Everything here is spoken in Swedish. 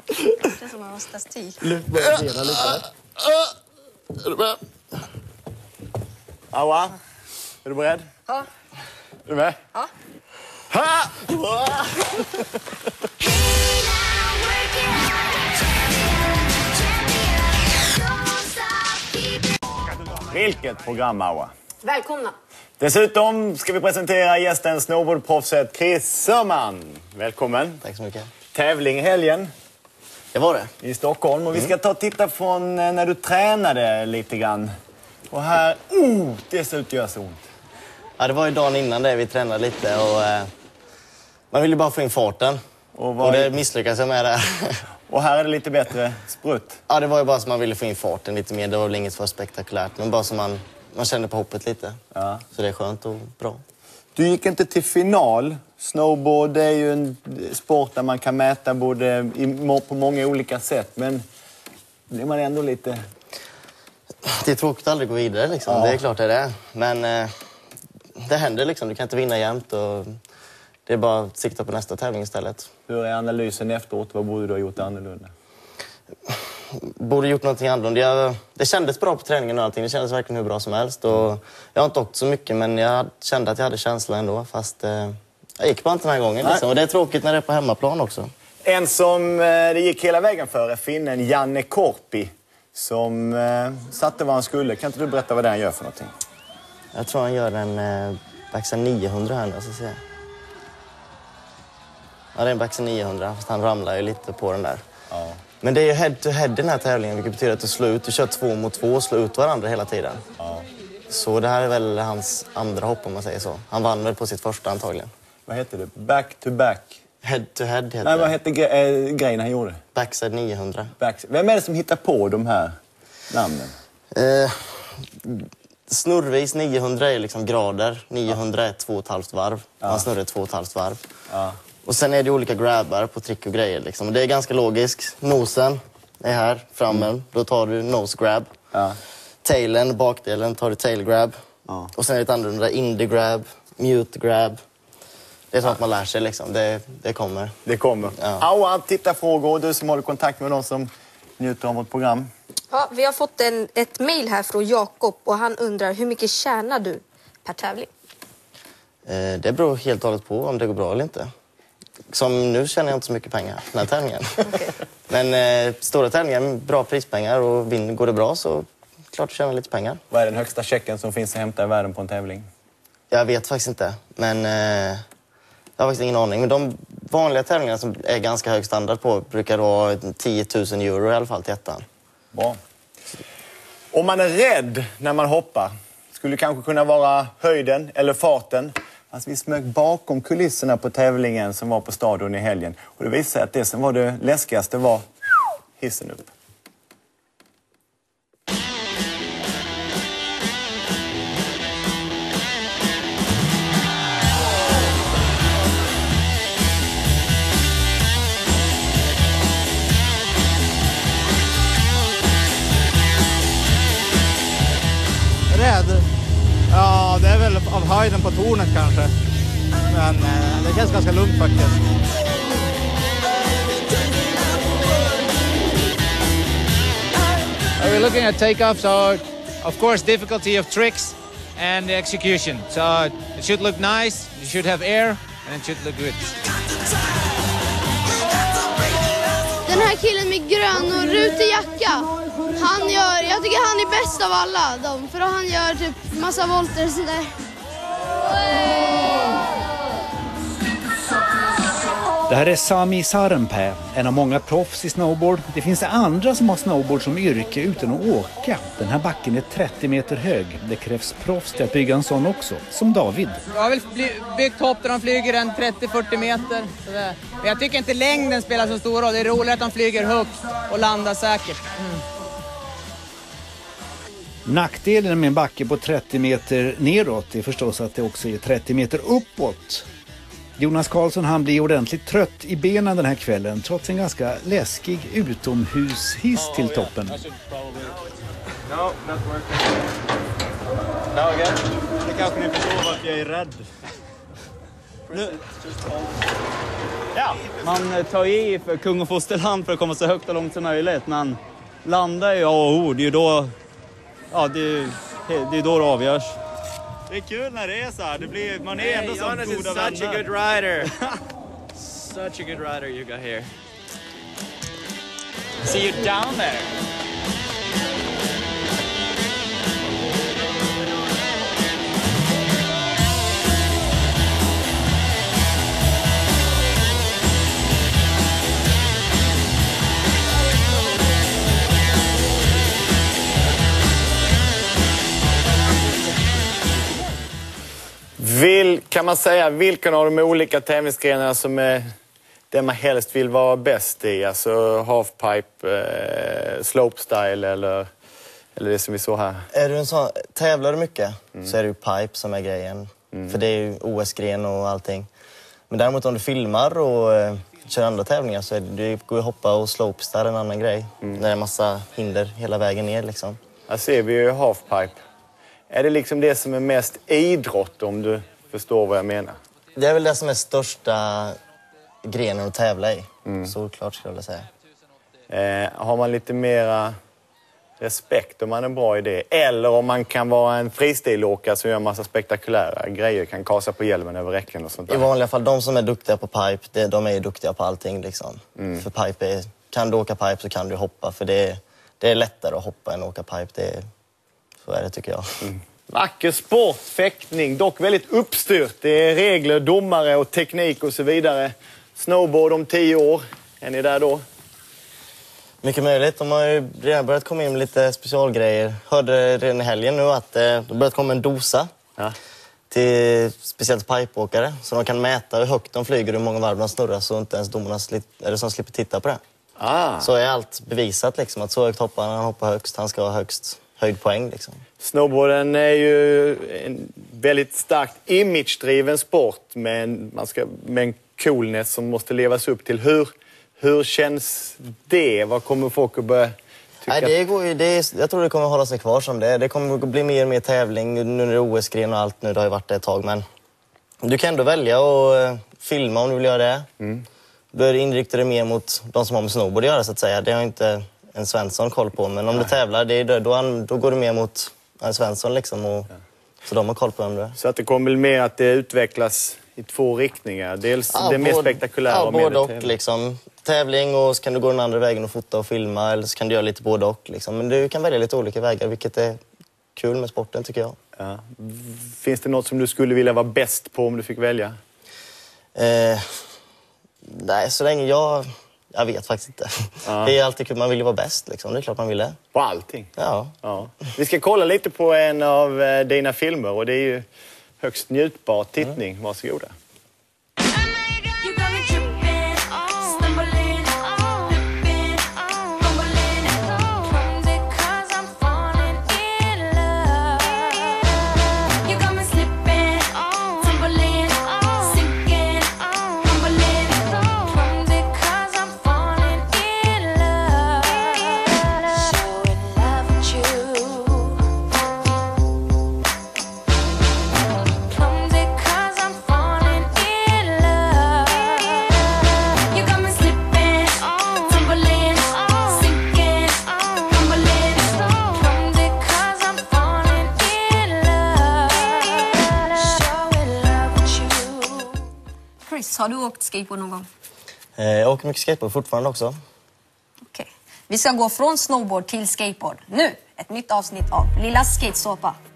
Det är som man måste stig. Lyft benen lite. Är du med? Aua. Är du beredd? Ja. Är du med? Ja. Ha! Vilket program, Aua. Välkomna. Dessutom ska vi presentera gästen snowboardproffset Sörman. Välkommen. Tack så mycket. Tävling i helgen. Det var det. I Stockholm. Och vi ska ta och titta från när du tränade lite grann. Och här, det ser ut att göra så ont. Ja, det var ju dagen innan det vi tränade lite och man ville bara få in farten. Och det misslyckades jag med där. Och här är det lite bättre sprutt. Ja, det var ju bara som man ville få in farten lite mer. Det var väl inget för spektakulärt, men bara som man kände på hoppet lite. Ja. Så det är skönt och bra. Du gick inte till final. Snowboard är ju en sport där man kan mäta både på många olika sätt. Men blir man ändå lite... Det är tråkigt att aldrig gå vidare liksom. Ja. Det är klart det är det. Men det händer liksom. Du kan inte vinna jämt och det är bara att sikta på nästa tävling istället. Hur är analysen efteråt? Vad borde du ha gjort annorlunda? Borde gjort någonting annorlunda. Det kändes bra på träningen och allting. Det kändes verkligen hur bra som helst. Och jag har inte åkt så mycket, men jag kände att jag hade känsla ändå. Fast jag gick bara inte den här gången. Liksom. Och det är tråkigt när det är på hemmaplan också. En som det gick hela vägen för är finnen Janne Korpi. Som satte vad han skulle. Kan inte du berätta vad det han gör för någonting? Jag tror han gör en backside 900 här nu, så ser jag. Ja, det är en backside 900, fast han ramlar ju lite på den där. Ja. Men det är ju head-to-head den här tävlingen, vilket betyder att du kör 2 mot 2 och slår ut varandra hela tiden. Ja. Så det här är väl hans andra hopp, om man säger så. Han vann väl på sitt första antagligen. Vad heter det? Back-to-back? Head-to-head heter Nej, det. vad hette grejen han gjorde? Backside 900. Vem är det som hittar på de här namnen? Snurrvis 900 är liksom grader. 900 är 2,5 varv. Man snurrar 2,5 varv. Ja. Och sen är det olika grabbar på trick och grejer. Liksom. Och det är ganska logiskt. Nosen är här, framme. Då tar du nose grab. Ja. Tailen, bakdelen, tar du tail grab. Ja. Och sen är det ett annorlunda indie grab, mute grab. Det är sånt man lär sig liksom. Det kommer. Det kommer. Ja. Aua, titta frågor. Du som håller kontakt med någon som njuter av vårt program. Ja, vi har fått ett mejl här från Jakob och han undrar hur mycket tjänar du per tävling? Det beror helt och hållet på om det går bra eller inte. Som nu tjänar jag inte så mycket pengar den här tävlingen. Okay. Men stora tävlingar, bra prispengar och går det bra så klart du tjänar lite pengar. Vad är den högsta checken som finns att hämta i världen på en tävling? Jag vet faktiskt inte, men jag har faktiskt ingen aning. Men de vanliga tävlingarna som är ganska hög standard på brukar vara 10 000 euro i alla fall till ettan. Bra. Om man är rädd när man hoppar, skulle det kanske kunna vara höjden eller farten. Alltså vi smög bakom kulisserna på tävlingen som var på stadion i helgen. Och det visade sig att det som var det läskigaste var hissen upp. Rädd? Ja, det är väl av höjden på tornet kanske. Men det känns ganska lugnt faktiskt. We're looking at takeoff, so of course difficulty of tricks and the execution. So it should look nice, you should have air and it should look good. Den här killen med grön och rutig jacka, jag tycker han är bäst av alla dem, för han gör typ massa volter och sådär. Det här är Sami Sarenpää, en av många proffs i snowboard. Det finns andra som har snowboard som yrke utan att åka. Den här backen är 30 meter hög. Det krävs proffs till att bygga en sån också, som David. Jag har väl byggt hopp där de flyger en 30-40 meter. Sådär. Men jag tycker inte längden spelar så stor roll. Det är roligt att de flyger högt och landar säkert. Nackdelen med en backe på 30 meter neråt är förstås att det också är 30 meter uppåt. Jonas Karlsson, han blir ordentligt trött i benen den här kvällen trots en ganska läskig utomhushiss till toppen. No, not working. No, again. Det kanske ni förstår att jag är rädd. Nu. Ja. Man tar i för kung och fosterland för att komma så högt och långt som möjligt. Men landa är A och O. Det är ju då, ja, det är då det avgörs. Det är kul när det är så här. Man är ändå som goda vänner. Such a good rider. Such a good rider you got here. See you down there. Kan man säga vilken av de olika tävlingsgrenarna som är det man helst vill vara bäst i? Alltså halfpipe, slopestyle eller det som vi såg här? Är du en sån, tävlar du mycket så är det ju pipe som är grejen. För det är ju OS-gren och allting. Men däremot om du filmar och kör andra tävlingar så är det går ju hoppa och slopestyle en annan grej. När det är en massa hinder hela vägen ner liksom. Här ser vi ju halfpipe. Är det liksom det som är mest idrott, om du förstår vad jag menar? Det är väl det som är största grenen att tävla i. Såklart skulle jag vilja säga. Har man lite mera respekt om man är bra i det? Eller om man kan vara en freestyle-åkare som gör en massa spektakulära grejer. Kan kasa på hjälmen över räcken och sånt där. I vanliga fall, de som är duktiga på pipe, de är ju duktiga på allting liksom. För pipe kan du åka pipe så kan du hoppa. För det är lättare att hoppa än att åka pipe. Så är det tycker jag. Vacker sport, fäktning, dock väldigt uppstyrt. Det är regler, domare och teknik och så vidare. Snowboard om 10 år. Är ni där då? Mycket möjligt. De har ju redan börjat komma in med lite specialgrejer. Hörde redan i helgen nu att det börjat komma en dosa. Ja. Till speciellt pipeåkare. Så de kan mäta hur högt de flyger och hur många varv de snurrar. Så inte ens domarna slipper titta på det. Så är allt bevisat liksom. Att så högt hoppar han hoppar högst. Han ska ha högst höjdpoäng liksom. Snowboarden är ju en väldigt starkt image-driven sport med en coolness som måste levas upp till. Hur känns det? Vad kommer folk att börja tycka? Nej, jag tror det kommer hålla sig kvar som det. Det kommer att bli mer och mer tävling. Nu när det är OS-gren och allt nu. Det har ju varit det ett tag. Men du kan ändå välja att filma om du vill göra det. Bör inrikta dig mer mot de som har med snowboard att göra så att säga. Det har inte en Svensson koll på. Men om du tävlar, då går du mer mot en Svensson liksom. Så de har koll på vem du är. Så att det kommer mer att det utvecklas i 2 riktningar. Dels det mer spektakulära och både och liksom. Tävling och så kan du gå den andra vägen och fota och filma. Eller så kan du göra lite både och liksom. Men du kan välja lite olika vägar, vilket är kul med sporten tycker jag. Ja. Finns det något som du skulle vilja vara bäst på om du fick välja? Nej, så länge jag vet faktiskt inte. Det är alltid kul, man vill ju vara bäst liksom. Det är klart man vill det. På allting? Ja. Vi ska kolla lite på en av dina filmer och det är ju högst njutbar tittning. Varsågoda. Har du åkt skateboard någon gång? Jag åker mycket skateboard fortfarande också. Okej. Vi ska gå från snowboard till skateboard. Nu, ett nytt avsnitt av Lilla Skatesåpa.